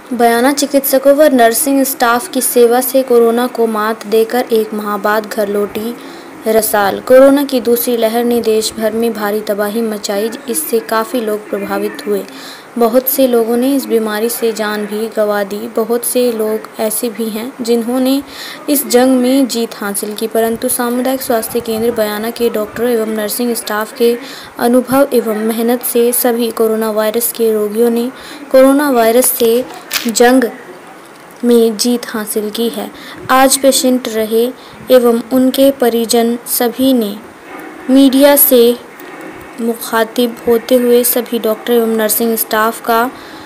बयाना चिकित्सकों व nursing staff की सेवा से कोरोना को मात देकर एक माह बाद घर लौटी रसाल। कोरोना की दूसरी लहर ने देश भर में भारी तबाही मचाई। इससे काफ़ी लोग प्रभावित हुए। बहुत से लोगों ने इस बीमारी से जान भी गंवा दी। बहुत से लोग ऐसे भी हैं जिन्होंने इस जंग में जीत हासिल की, परंतु सामुदायिक स्वास्थ्य केंद्र बयाना के डॉक्टरों एवं नर्सिंग स्टाफ के अनुभव एवं मेहनत से सभी कोरोना वायरस के रोगियों ने कोरोना वायरस से जंग में जीत हासिल की है। आज पेशेंट रहे एवं उनके परिजन सभी ने मीडिया से मुखातिब होते हुए सभी डॉक्टर एवं नर्सिंग स्टाफ का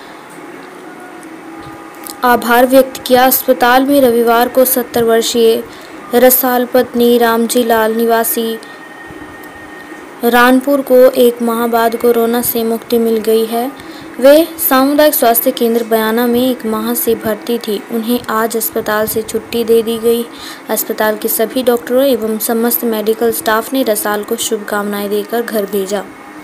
आभार व्यक्त किया। अस्पताल में रविवार को 70 वर्षीय रसाल पत्नी रामजी लाल निवासी रानपुर को एक माह बाद कोरोना से मुक्ति मिल गई है। वे सामुदायिक स्वास्थ्य केंद्र बयाना में एक माह से भर्ती थी। उन्हें आज अस्पताल से छुट्टी दे दी गई। अस्पताल के सभी डॉक्टरों एवं समस्त मेडिकल स्टाफ ने रसाल को शुभकामनाएं देकर घर भेजा।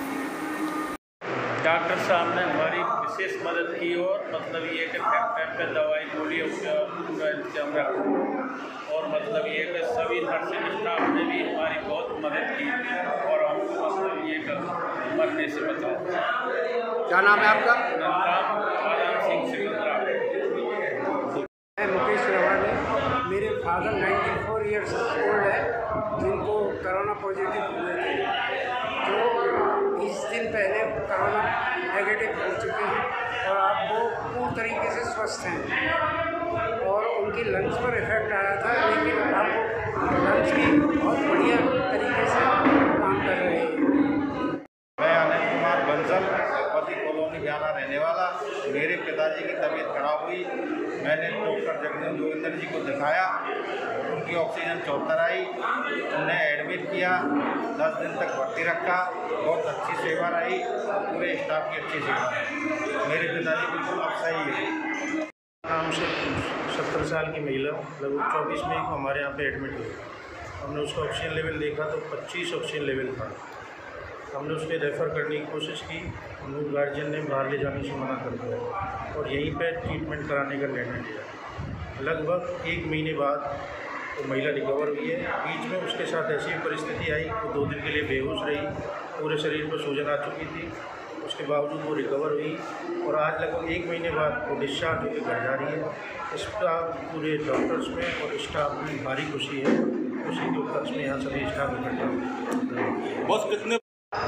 डॉक्टर साहब ने हमारी विशेष मदद की और मतलब ये कि टाइम पे दवाई गोली पूरा इंतजाम रखो और मतलब ये कि सभी नर्सिंग स्टाफ ने भी हमारी बहुत मदद की और हमको मतलब ये कि मरने से बचाया। क्या नाम है आपका? नाम आलम सिंह सिकंदरा। मैं मुकेश रवानी। मेरे फादर 94 ईयर्स ओल्ड है जिनको कोरोना पॉजिटिव हुए थे, जो 20 दिन पहले कोरोना नेगेटिव हो चुके हैं और अब वो पूर्ण तरीके से स्वस्थ हैं और उनकी लंग्स पर इफेक्ट आया था, लेकिन अब वो लंग्स भी बहुत बढ़िया तरीके से काम कर रहे हैं। मैं अनिल कुमार बंसल पति कॉलोनी बयाना रहने वाला। मेरे पिताजी की तबीयत खराब हुई। मैंने डॉक्टर जगदीश जोगिंदर जी को दिखाया। उनकी ऑक्सीजन 74 आई। उन्हें एडमिट किया, 10 दिन तक भर्ती रखा। बहुत अच्छी सेवा रही, पूरे स्टाफ की अच्छी सेवा है। मेरे पिताजी बिल्कुल अब सही है। नाम से 70 साल की महिला लगभग 24 मई को हमारे यहाँ पे एडमिट हुई। हमने उसका ऑक्सीजन लेवल देखा तो 25 ऑक्सीजन लेवल था। हमने उसके रेफ़र करने की कोशिश की। उन्होंने गार्जियन ने बाहर ले जाने से मना कर दिया और यहीं पे ट्रीटमेंट कराने का निर्णय लिया। लगभग 1 महीने बाद वो महिला रिकवर हुई है। बीच में उसके साथ ऐसी परिस्थिति आई, वो 2 दिन के लिए बेहोश रही, पूरे शरीर पर सूजन आ चुकी थी। उसके बावजूद वो रिकवर हुई और आज लगभग 1 महीने बाद वो डिस्चार्ज होकर घर जा रही है। इसका पूरे डॉक्टर्स में और स्टाफ में भारी खुशी है। खुशी के उपलक्ष्य में यहाँ सभी स्टाफ इकट्ठा हुए। बस कितने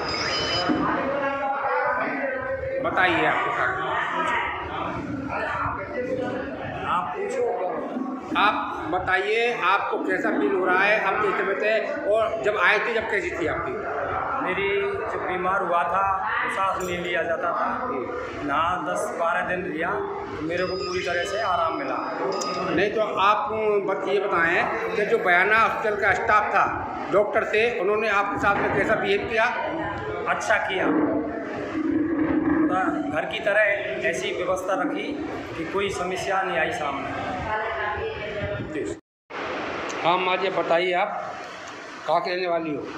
बताइए आपको क्या आप बताइए, आपको कैसा फील हो रहा है? आप किस तबीयत है और जब आए थे जब कैसी थी आपकी? मेरी जब बीमार हुआ था तो सांस नहीं लिया जाता था ना, 10-12 दिन लिया तो मेरे को पूरी तरह से आराम मिला। नहीं तो आप ये बताएं कि जो बयाना हॉस्पिटल का स्टाफ था, डॉक्टर थे, उन्होंने आपके साथ में कैसा बिहेव किया? अच्छा किया, घर की तरह ऐसी व्यवस्था रखी कि कोई समस्या नहीं आई सामने। हाँ माँ जी, बताइए आप कहाँ के रहने वाली हो?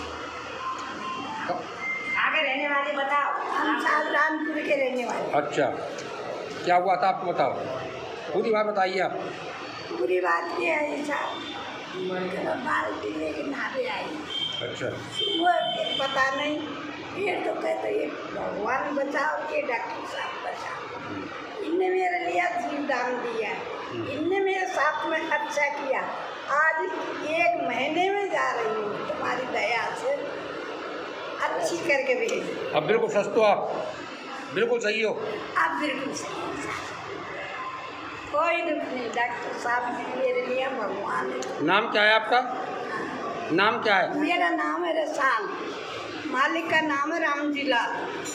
आगे रहने वाले बताओ। हम रामपुर के रहने वाले। अच्छा, क्या हुआ था आपको बताओ, पूरी बात बताइए आप। पूरी बात ये है बाल्टी लेके नहाने आई। अच्छा, वो पता नहीं, ये तो कहते ये भगवान बचाओ के डॉक्टर साहब बचाओ। इनने मेरे लिए जीवदान दिया, इनने मेरे साथ में अच्छा किया। आज 1 महीने में जा रही हूँ, तुम्हारी दया से अच्छी करके भेज। अब बिल्कुल स्वस्थ हो आप? बिल्कुल सही हो? आप बिल्कुल सही हो, कोई दुख नहीं। डॉक्टर साहब मेरे लिए भगवान है। नाम क्या है आपका? नाम क्या है? मेरा नाम है रसाल, मालिक का नाम है रामजी लाल।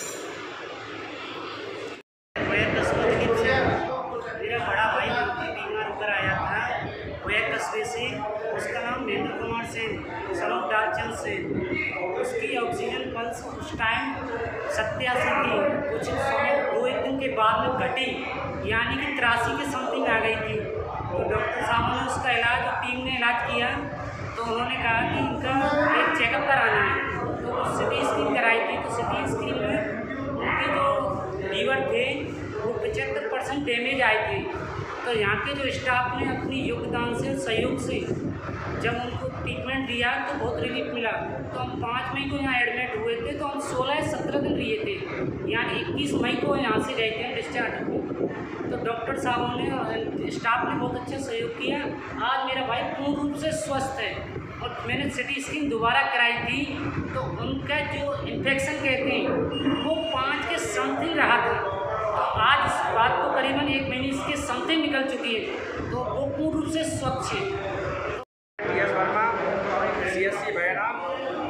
मेरा बड़ा भाई बीमार होकर आया था, वो एक कस्बे से, उसका नाम नीतू कुमार से, सलोक डालचंद से। उसकी ऑक्सीजन पल्स उस टाइम 87 थी, कुछ समय 2-1 दिन के बाद में घटी, यानी कि 83 के समथिंग आ गई थी। तो डॉक्टर साहब ने उसका इलाज और टीम ने इलाज किया तो उन्होंने कहा कि इनका एक चेकअप कराना है। तो सिटी स्कैन कराई थी, तो सिटी स्कैन में उनके जो लीवर थे वो 75% डैमेज आई थी। तो यहाँ के जो स्टाफ ने अपनी योगदान से, सहयोग से जब उनको ट्रीटमेंट दिया तो बहुत रिलीफ मिला। तो हम 5 मई को यहाँ एडमिट हुए थे, तो हम 16-17 दिन रहे थे, यानी 21 मई को यहाँ से गए थे डिस्चार्ज को। तो डॉक्टर साहबों ने और स्टाफ ने बहुत अच्छा सहयोग किया। आज मेरा भाई पूर्ण रूप से स्वस्थ है और मैंने सिटी स्कैन दोबारा कराई थी तो उनका जो इन्फेक्शन कहते हैं वो 5 के समथिंग रहा था। तो आज इस बात को करीबन 1 महीने इसके समथिंग निकल चुकी है, तो वो पूर्ण रूप से स्वच्छ है। टी.एस. वर्मा, CSC बयाना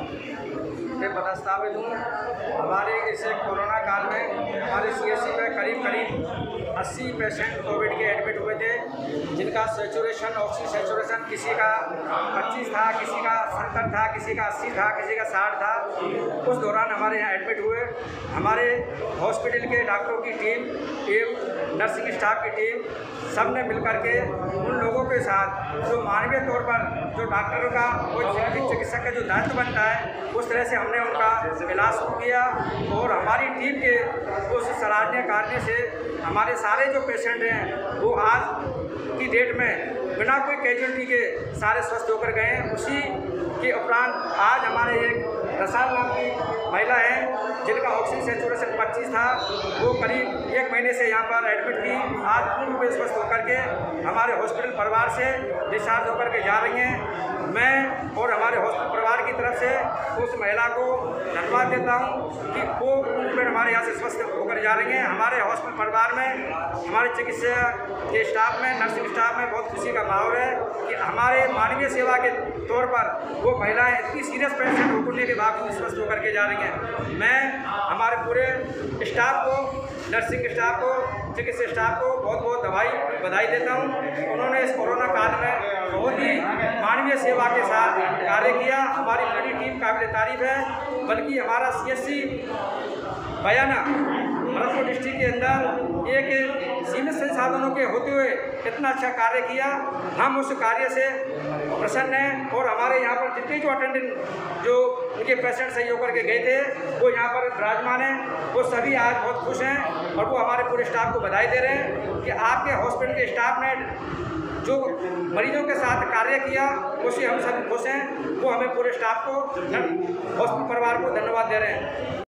में पदस्थापित हूँ। हमारे इस कोरोना काल में हमारे CSC में करीब 80 पेशेंट कोविड के एडमिट हुए थे, जिनका सेचुरेशन, ऑक्सीजन सेचुरेशन किसी का 25 था, किसी का 70 था, किसी का 80 था, किसी का 60 था। उस दौरान हमारे यहाँ एडमिट हुए। हमारे हॉस्पिटल के डॉक्टरों की टीम एवं नर्सिंग स्टाफ की टीम सब ने मिलकर के उन लोगों के साथ जो मानवीय तौर पर जो डॉक्टरों का कोई चिकित्सक का जो दायित्व बनता है, उस तरह से हमने उनका इलाज शुरू किया। और हमारी टीम के उस सराहनीय कार्य से हमारे सारे जो पेशेंट हैं वो आज की डेट में बिना कोई कैजुअलिटी के सारे स्वस्थ होकर गए हैं। उसी के उपरांत आज हमारे एक रसाल नाम की महिला है जिनका ऑक्सीजन सेचुरेशन 25 था, वो करीब 1 महीने से यहाँ पर एडमिट थी। आज पूर्ण रूप से स्वस्थ होकर के हमारे हॉस्पिटल परिवार से डिस्चार्ज होकर के जा रही हैं। मैं और हमारे हॉस्पिटल परिवार की तरफ से उस महिला को धन्यवाद देता हूँ कि वो पूर्ण हमारे यहाँ से स्वस्थ होकर जा रही हैं। हमारे हॉस्पिटल परिवार में, हमारे चिकित्सा के स्टाफ में, नर्सिंग स्टाफ में बहुत खुशी का माहौल है कि हमारे मानवीय सेवा के तौर पर वो महिलाएं इतनी सीरियस पेशेंट होने के बावजूद स्वस्थ होकर के जा रही हैं। मैं हमारे पूरे स्टाफ को, नर्सिंग स्टाफ को, चिकित्सा स्टाफ को बहुत बहुत बधाई देता हूँ। उन्होंने इस कोरोना काल में बहुत ही मानवीय सेवा के साथ कार्य किया। हमारी पूरी टीम काबिल तारीफ है। बल्कि हमारा CSC बयाना भरतपुर डिस्ट्रिक्ट के अंदर एक सीमित संसाधनों के होते हुए इतना अच्छा कार्य किया। हम उस कार्य से प्रसन्न हैं और हमारे यहाँ पर जितने जो अटेंडेंट जो उनके पेशेंट सही होकर के गए थे वो यहाँ पर विराजमान हैं, वो सभी आज बहुत खुश हैं और वो हमारे पूरे स्टाफ को बधाई दे रहे हैं कि आपके हॉस्पिटल के स्टाफ ने जो मरीजों के साथ कार्य किया उससे हम सभी खुश हैं। वो हमें पूरे स्टाफ को, हॉस्पिटल परिवार को धन्यवाद दे रहे हैं।